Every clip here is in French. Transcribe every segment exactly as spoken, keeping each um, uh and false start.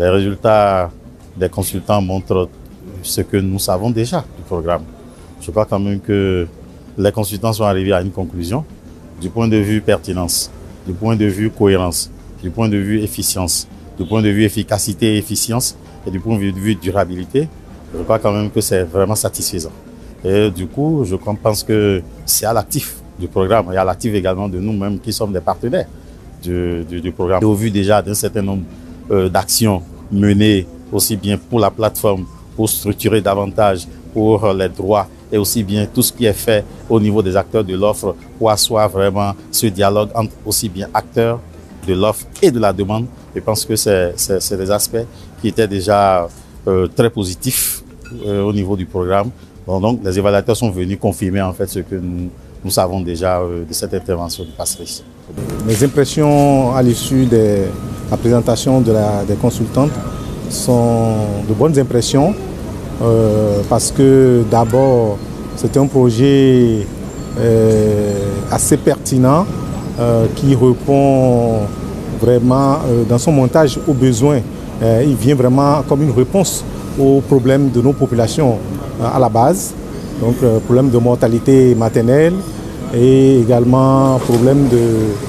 Les résultats des consultants montrent ce que nous savons déjà du programme. Je crois quand même que les consultants sont arrivés à une conclusion du point de vue pertinence, du point de vue cohérence, du point de vue efficience, du point de vue efficacité et efficience et du point de vue durabilité. Je crois quand même que c'est vraiment satisfaisant. Et du coup, je pense que c'est à l'actif du programme et à l'actif également de nous-mêmes qui sommes des partenaires du, du, du programme. Et au vu déjà d'un certain nombre euh, d'actions menées aussi bien pour la plateforme, pour structurer davantage pour les droits et aussi bien tout ce qui est fait au niveau des acteurs de l'offre pour asseoir vraiment ce dialogue entre aussi bien acteurs de l'offre et de la demande. Je pense que c'est des aspects qui étaient déjà euh, très positifs euh, au niveau du programme. Bon, donc les évaluateurs sont venus confirmer en fait ce que nous, nous savons déjà euh, de cette intervention du Passeris. Mes impressions à l'issue de la présentation de la, des consultantes sont de bonnes impressions euh, parce que d'abord c'est un projet euh, assez pertinent euh, qui répond vraiment euh, dans son montage aux besoins. Euh, il vient vraiment comme une réponse aux problèmes de nos populations euh, à la base, donc euh, problème de mortalité maternelle et également problème de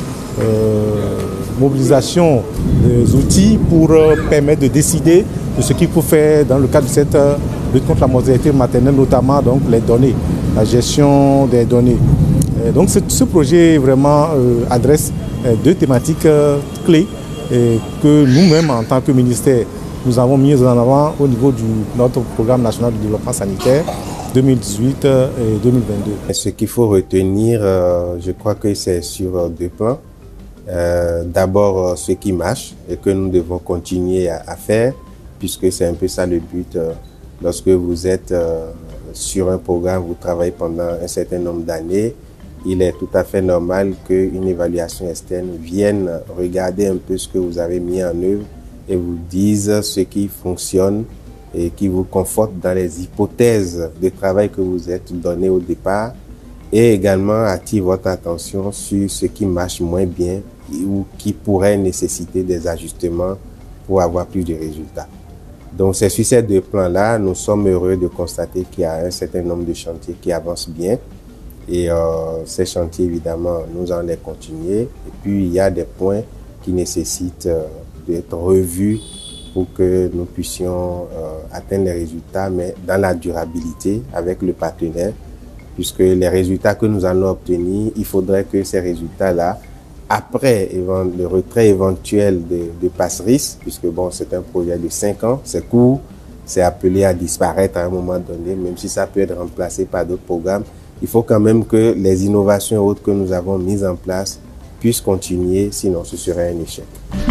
euh, mobilisation des outils pour euh, permettre de décider de ce qu'il faut faire dans le cadre de cette euh, lutte contre la mortalité maternelle, notamment donc les données, la gestion des données. Et donc ce projet vraiment euh, adresse euh, deux thématiques euh, clés et que nous-mêmes en tant que ministère nous avons mis en avant au niveau de notre programme national de développement sanitaire deux mille dix-huit et deux mille vingt-deux. Ce qu'il faut retenir, euh, je crois que c'est sur deux plans. Euh, D'abord, euh, ce qui marche et que nous devons continuer à, à faire, puisque c'est un peu ça le but. Euh, lorsque vous êtes euh, sur un programme, vous travaillez pendant un certain nombre d'années, il est tout à fait normal qu'une évaluation externe vienne regarder un peu ce que vous avez mis en œuvre et vous dise ce qui fonctionne et qui vous conforte dans les hypothèses de travail que vous êtes donné au départ et également attire votre attention sur ce qui marche moins bien ou qui pourrait nécessiter des ajustements pour avoir plus de résultats. Donc c'est sur ces deux plans-là, nous sommes heureux de constater qu'il y a un certain nombre de chantiers qui avancent bien et euh, ces chantiers évidemment nous allons les continuer et puis il y a des points qui nécessitent euh, d'être revus pour que nous puissions euh, atteindre les résultats, mais dans la durabilité avec le partenaire, puisque les résultats que nous allons obtenir, il faudrait que ces résultats-là, après le retrait éventuel de, de Passeris, puisque bon, c'est un projet de cinq ans, c'est court, c'est appelé à disparaître à un moment donné, même si ça peut être remplacé par d'autres programmes, il faut quand même que les innovations et autres que nous avons mises en place puissent continuer, sinon ce serait un échec.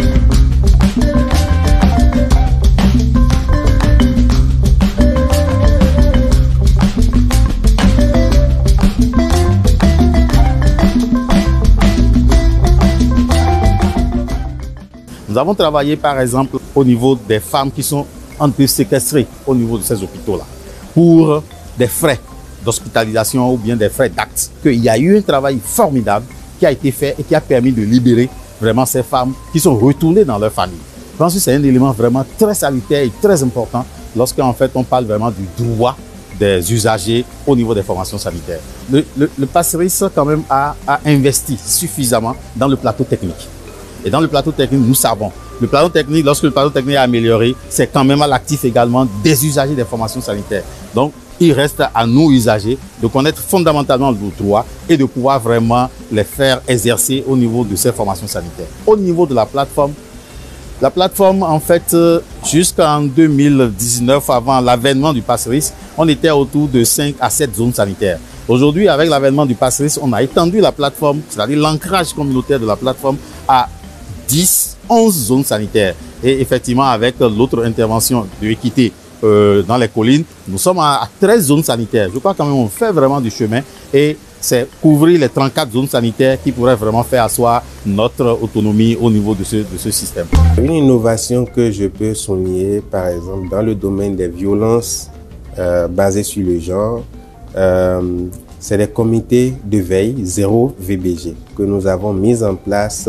Nous avons travaillé par exemple au niveau des femmes qui sont un peu séquestrées au niveau de ces hôpitaux-là pour des frais d'hospitalisation ou bien des frais d'actes. Il y a eu un travail formidable qui a été fait et qui a permis de libérer vraiment ces femmes qui sont retournées dans leur famille. Je pense que c'est un élément vraiment très salutaire et très important lorsqu'en fait on parle vraiment du droit des usagers au niveau des formations sanitaires. Le, le, le Passeris quand même a, a investi suffisamment dans le plateau technique. Et dans le plateau technique, nous savons, le plateau technique, lorsque le plateau technique est amélioré, c'est quand même à l'actif également des usagers des formations sanitaires. Donc, il reste à nous, usagers, de connaître fondamentalement le droit et de pouvoir vraiment les faire exercer au niveau de ces formations sanitaires. Au niveau de la plateforme, la plateforme, en fait, jusqu'en deux mille dix-neuf, avant l'avènement du Passeris, on était autour de cinq à sept zones sanitaires. Aujourd'hui, avec l'avènement du Passeris, on a étendu la plateforme, c'est-à-dire l'ancrage communautaire de la plateforme à dix, onze zones sanitaires. Et effectivement, avec l'autre intervention de l'équité euh, dans les collines, nous sommes à, à treize zones sanitaires. Je crois quand même qu'on fait vraiment du chemin et c'est couvrir les trente-quatre zones sanitaires qui pourraient vraiment faire asseoir notre autonomie au niveau de ce, de ce système. Une innovation que je peux souligner, par exemple, dans le domaine des violences euh, basées sur le genre, euh, c'est les comités de veille zéro V B G que nous avons mis en place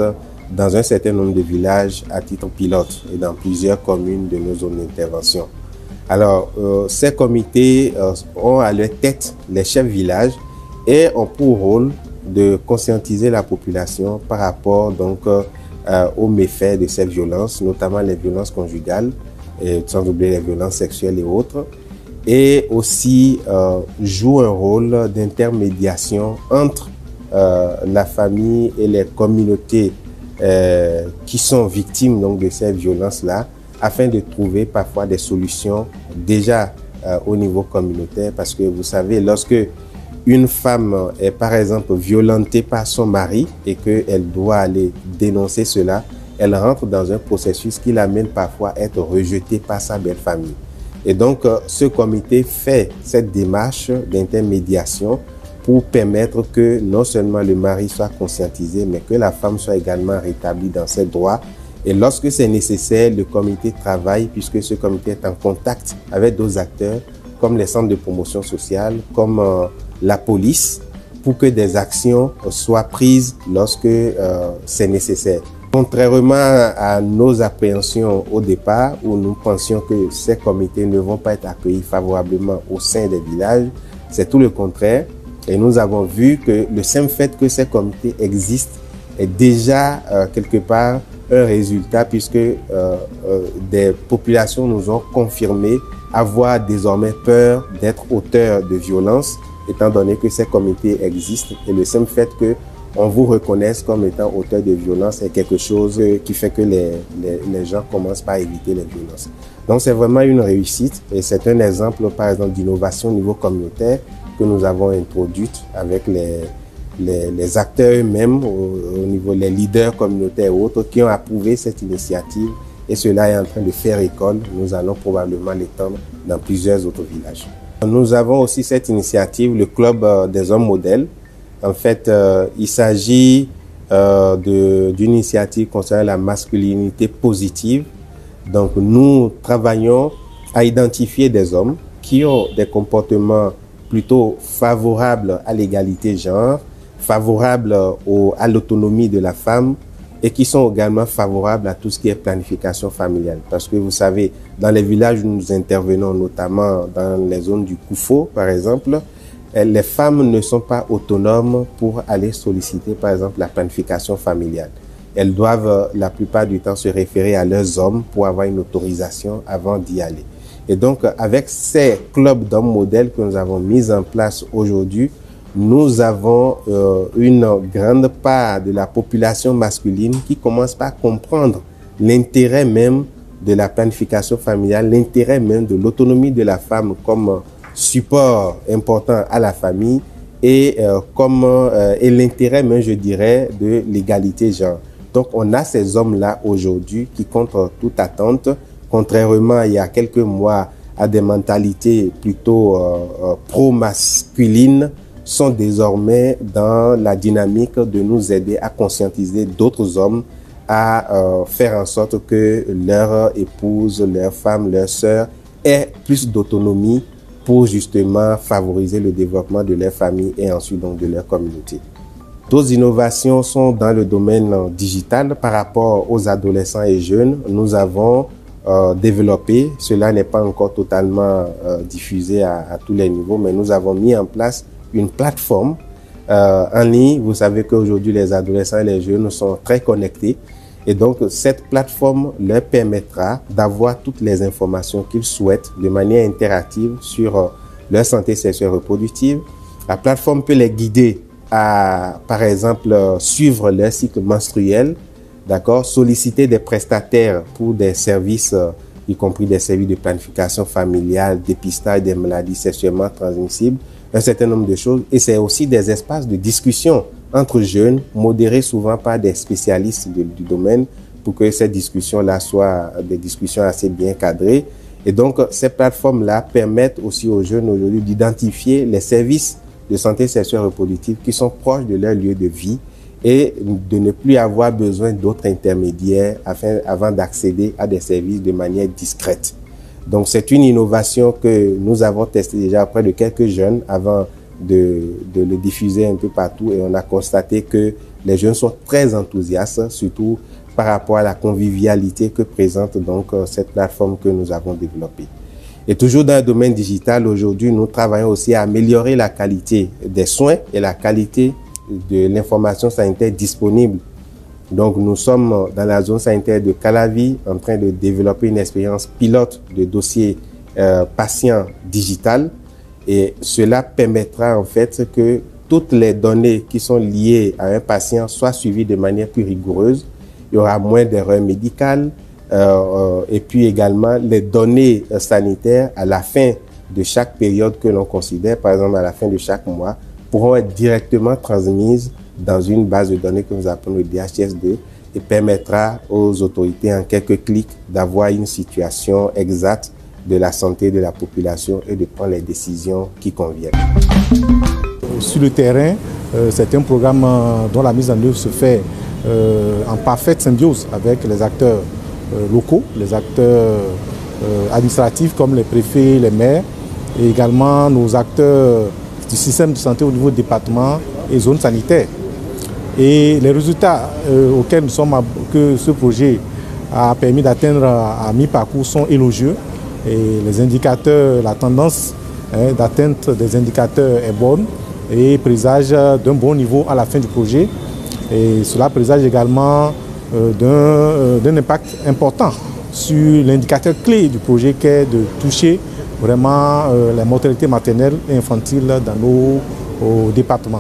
dans un certain nombre de villages à titre pilote et dans plusieurs communes de nos zones d'intervention. Alors, euh, ces comités euh, ont à leur tête les chefs villages et ont pour rôle de conscientiser la population par rapport donc euh, aux méfaits de ces violences, notamment les violences conjugales, et sans oublier les violences sexuelles et autres, et aussi euh, jouent un rôle d'intermédiation entre euh, la famille et les communautés euh, qui sont victimes donc de ces violences-là, afin de trouver parfois des solutions déjà euh, au niveau communautaire, parce que vous savez, lorsque une femme est par exemple violentée par son mari et qu'elle doit aller dénoncer cela, elle rentre dans un processus qui l'amène parfois à être rejetée par sa belle famille. Et donc, ce comité fait cette démarche d'intermédiation pour permettre que non seulement le mari soit conscientisé, mais que la femme soit également rétablie dans ses droits. Et lorsque c'est nécessaire, le comité travaille, puisque ce comité est en contact avec d'autres acteurs, comme les centres de promotion sociale, comme euh, la police, pour que des actions soient prises lorsque euh, c'est nécessaire. Contrairement à nos appréhensions au départ, où nous pensions que ces comités ne vont pas être accueillis favorablement au sein des villages, c'est tout le contraire. Et nous avons vu que le simple fait que ces comités existent est déjà euh, quelque part un résultat, puisque euh, euh, des populations nous ont confirmé avoir désormais peur d'être auteurs de violences, étant donné que ces comités existent. Et le simple fait que on vous reconnaisse comme étant auteur de violence est quelque chose qui fait que les, les, les gens commencent par éviter les violences. Donc c'est vraiment une réussite et c'est un exemple par exemple d'innovation au niveau communautaire que nous avons introduite avec les, les, les acteurs eux-mêmes, au, au niveau des leaders communautaires et autres qui ont approuvé cette initiative, et cela est en train de faire école. Nous allons probablement l'étendre dans plusieurs autres villages. Nous avons aussi cette initiative, le Club des hommes modèles. En fait, euh, il s'agit euh, d'une initiative concernant la masculinité positive. Donc, nous travaillons à identifier des hommes qui ont des comportements plutôt favorables à l'égalité genre, favorables au, à l'autonomie de la femme et qui sont également favorables à tout ce qui est planification familiale. Parce que vous savez, dans les villages où nous intervenons, notamment dans les zones du Koufo, par exemple, les femmes ne sont pas autonomes pour aller solliciter, par exemple, la planification familiale. Elles doivent la plupart du temps se référer à leurs hommes pour avoir une autorisation avant d'y aller. Et donc, avec ces clubs d'hommes modèles que nous avons mis en place aujourd'hui, nous avons euh, une grande part de la population masculine qui commence par comprendre l'intérêt même de la planification familiale, l'intérêt même de l'autonomie de la femme comme support important à la famille et, euh, comme, euh, et l'intérêt même, je dirais, de l'égalité genre. Donc, on a ces hommes-là aujourd'hui qui, contre toute attente, contrairement il y a quelques mois à des mentalités plutôt euh, euh, pro-masculines, sont désormais dans la dynamique de nous aider à conscientiser d'autres hommes à euh, faire en sorte que leur épouse, leur femme, leur sœur aient plus d'autonomie pour justement favoriser le développement de leur famille et ensuite donc de leur communauté. D'autres innovations sont dans le domaine digital par rapport aux adolescents et jeunes. Nous avons euh, développé, cela n'est pas encore totalement euh, diffusé à, à tous les niveaux, mais nous avons mis en place une plateforme euh, en ligne. Vous savez qu'aujourd'hui les adolescents et les jeunes sont très connectés. Et donc, cette plateforme leur permettra d'avoir toutes les informations qu'ils souhaitent de manière interactive sur euh, leur santé sexuelle reproductive. La plateforme peut les guider à, par exemple, euh, suivre leur cycle menstruel, d'accord, solliciter des prestataires pour des services, euh, y compris des services de planification familiale, dépistage des maladies sexuellement transmissibles, un certain nombre de choses. Et c'est aussi des espaces de discussion entre jeunes, modérés souvent par des spécialistes de, du domaine, pour que ces discussions-là soient des discussions assez bien cadrées. Et donc, ces plateformes-là permettent aussi aux jeunes aujourd'hui d'identifier les services de santé sexuelle reproductive qui sont proches de leur lieu de vie et de ne plus avoir besoin d'autres intermédiaires afin, avant d'accéder à des services de manière discrète. Donc, c'est une innovation que nous avons testée déjà auprès de quelques jeunes avant de, de le diffuser un peu partout, et on a constaté que Les jeunes sont très enthousiastes, surtout par rapport à la convivialité que présente donc cette plateforme que nous avons développée. Et toujours dans le domaine digital, aujourd'hui, nous travaillons aussi à améliorer la qualité des soins et la qualité de l'information sanitaire disponible. Donc, nous sommes dans la zone sanitaire de Calavi en train de développer une expérience pilote de dossier euh, patient digital. Et cela permettra en fait que toutes les données qui sont liées à un patient soient suivies de manière plus rigoureuse. Il y aura moins d'erreurs médicales euh, et puis également les données sanitaires à la fin de chaque période que l'on considère, par exemple à la fin de chaque mois, pourront être directement transmises dans une base de données que nous appelons le D H S deux et permettra aux autorités en quelques clics d'avoir une situation exacte de la santé de la population et de prendre les décisions qui conviennent. Sur le terrain, euh, c'est un programme euh, dont la mise en œuvre se fait euh, en parfaite symbiose avec les acteurs euh, locaux, les acteurs euh, administratifs comme les préfets, les maires et également nos acteurs du système de santé au niveau du département et zones sanitaires. Et les résultats euh, auxquels nous sommes, que ce projet a permis d'atteindre à, à mi-parcours sont élogieux. Et les indicateurs, la tendance hein, d'atteinte des indicateurs est bonne et présage d'un bon niveau à la fin du projet. Et cela présage également euh, d'un euh, d'un impact important sur l'indicateur clé du projet qui est de toucher vraiment euh, la mortalité maternelle et infantile dans nos au départements.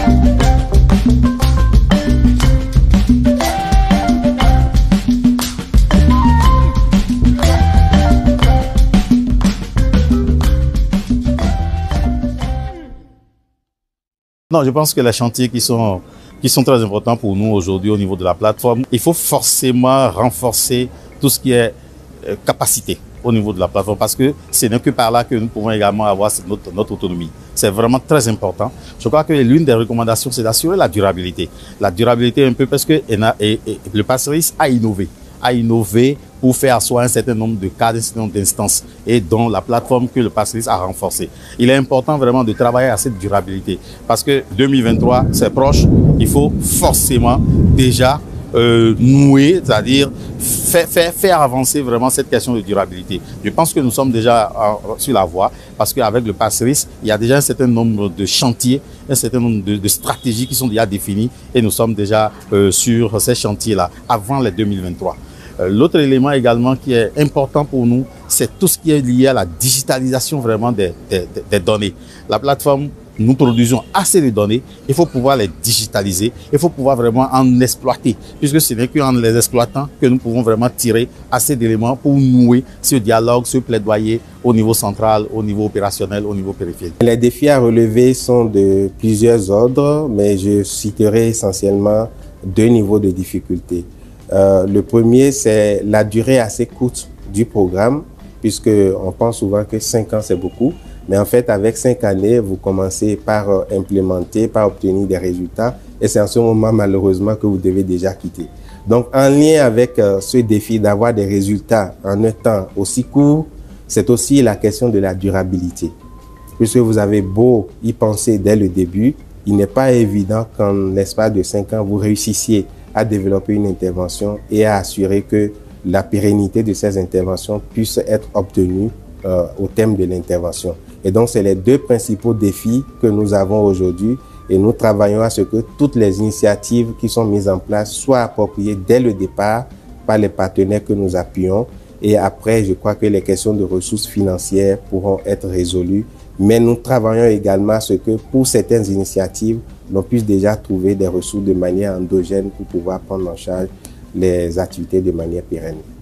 Non, je pense que les chantiers qui sont, qui sont très importants pour nous aujourd'hui au niveau de la plateforme, il faut forcément renforcer tout ce qui est euh, capacité au niveau de la plateforme parce que ce n'est que par là que nous pouvons également avoir notre, notre autonomie. C'est vraiment très important. Je crois que l'une des recommandations, c'est d'assurer la durabilité. La durabilité un peu parce que et, et, et, le Passeris a innové. a innové pour faire asseoir un certain nombre de cas, un certain nombre d'instances et dont la plateforme que le Passeris a renforcée. Il est important vraiment de travailler à cette durabilité parce que deux mille vingt-trois, c'est proche. Il faut forcément déjà euh, nouer, c'est-à-dire faire, faire, faire avancer vraiment cette question de durabilité. Je pense que nous sommes déjà euh, sur la voie parce qu'avec le Passeris, il y a déjà un certain nombre de chantiers, un certain nombre de, de stratégies qui sont déjà définies et nous sommes déjà euh, sur ces chantiers-là avant les deux mille vingt-trois. L'autre élément également qui est important pour nous, c'est tout ce qui est lié à la digitalisation vraiment des, des, des données. La plateforme, nous produisons assez de données, il faut pouvoir les digitaliser, il faut pouvoir vraiment en exploiter, puisque ce n'est qu'en les exploitant que nous pouvons vraiment tirer assez d'éléments pour nouer ce dialogue, ce plaidoyer au niveau central, au niveau opérationnel, au niveau périphérique. Les défis à relever sont de plusieurs ordres, mais je citerai essentiellement deux niveaux de difficulté. Euh, le premier, c'est la durée assez courte du programme, puisque on pense souvent que cinq ans, c'est beaucoup. Mais en fait, avec cinq années, vous commencez par euh, implémenter, par obtenir des résultats. Et c'est en ce moment, malheureusement, que vous devez déjà quitter. Donc, en lien avec euh, ce défi d'avoir des résultats en un temps aussi court, c'est aussi la question de la durabilité. Puisque vous avez beau y penser dès le début, il n'est pas évident qu'en l'espace de cinq ans, vous réussissiez à développer une intervention et à assurer que la pérennité de ces interventions puisse être obtenue euh, au terme de l'intervention. Et donc, c'est les deux principaux défis que nous avons aujourd'hui et nous travaillons à ce que toutes les initiatives qui sont mises en place soient appropriées dès le départ par les partenaires que nous appuyons. Et après, je crois que les questions de ressources financières pourront être résolues. Mais nous travaillons également à ce que pour certaines initiatives, l'on puisse déjà trouver des ressources de manière endogène pour pouvoir prendre en charge les activités de manière pérenne.